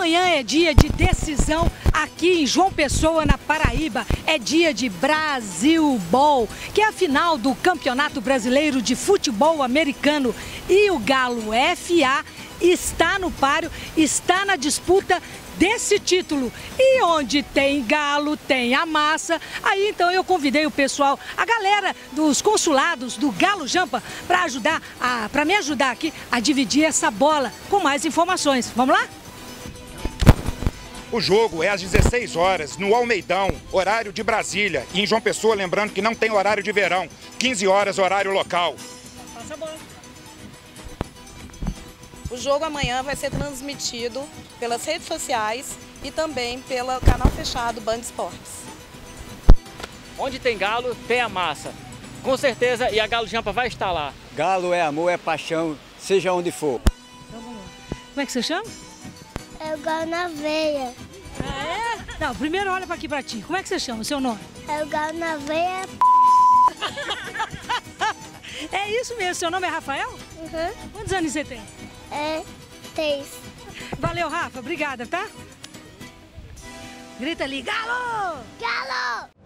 Amanhã é dia de decisão aqui em João Pessoa, na Paraíba. É dia de Brasil Ball, que é a final do Campeonato Brasileiro de Futebol Americano. E o Galo FA está no páreo, está na disputa desse título. E onde tem galo, tem a massa. Aí então eu convidei o pessoal, a galera dos consulados do Galo Jampa, para me ajudar aqui a dividir essa bola com mais informações. Vamos lá? O jogo é às 16 horas, no Almeidão, horário de Brasília. E em João Pessoa, lembrando que não tem horário de verão, 15 horas, horário local. Passa a bola. O jogo amanhã vai ser transmitido pelas redes sociais e também pelo canal fechado Band Esportes. Onde tem galo, tem a massa. Com certeza, e a Galo Jampa vai estar lá. Galo é amor, é paixão, seja onde for. Então vamos lá. Como é que você chama? É o galo na veia. Ah, é? Não, primeiro olha aqui pra ti. Como é que você chama, o seu nome? É o galo na veia. É isso mesmo, seu nome é Rafael? Uhum. Quantos anos você tem? É 3. Valeu, Rafa, obrigada, tá? Grita ali, galo! Galo!